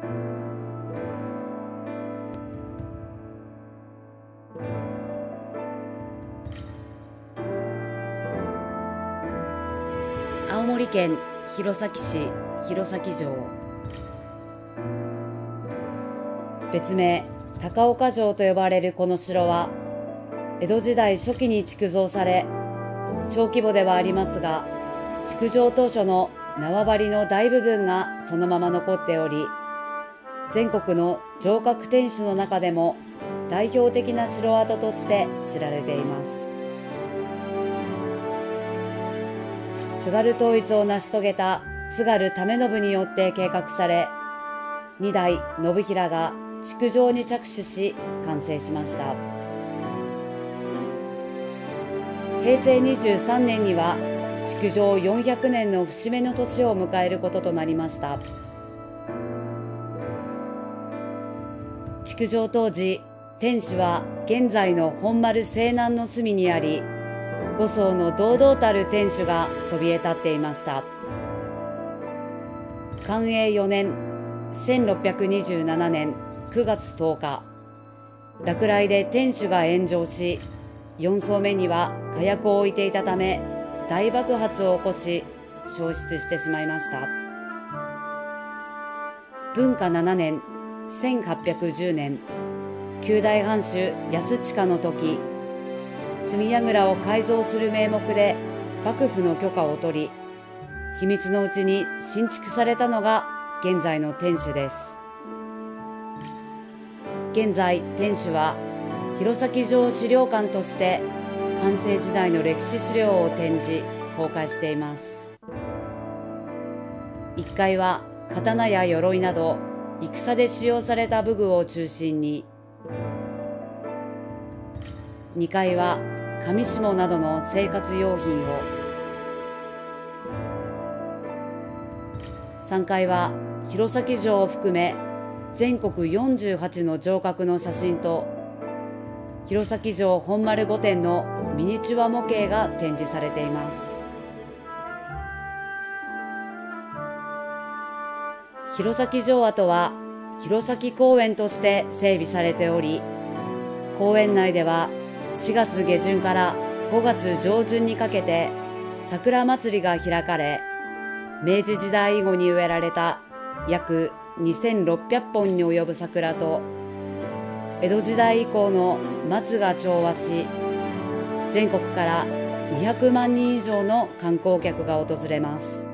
青森県弘前市弘前城、別名高岡城と呼ばれるこの城は江戸時代初期に築造され、小規模ではありますが築城当初の縄張りの大部分がそのまま残っており、全国の城郭天守の中でも代表的な城跡として知られています。津軽統一を成し遂げた津軽為信によって計画され、二代信平が築城に着手し完成しました。平成23年には築城400年の節目の年を迎えることとなりました。築城当時、天守は現在の本丸西南の隅にあり、5層の堂々たる天守がそびえ立っていました。寛永4年1627年9月10日、落雷で天守が炎上し、4層目には火薬を置いていたため大爆発を起こし焼失してしまいました。文化7年1810年、9代藩主安親の時、角櫓を改造する名目で幕府の許可を取り、秘密のうちに新築されたのが現在の天守です。現在天守は弘前城資料館として藩政時代の歴史資料を展示公開しています。1階は刀や鎧など戦で使用された武具を中心に、2階は紙下などの生活用品を、3階は弘前城を含め全国48の城郭の写真と弘前城本丸御殿のミニチュア模型が展示されています。弘前城跡は弘前公園として整備されており、公園内では4月下旬から5月上旬にかけて桜祭りが開かれ、明治時代以後に植えられた約2600本に及ぶ桜と江戸時代以降の松が調和し、全国から200万人以上の観光客が訪れます。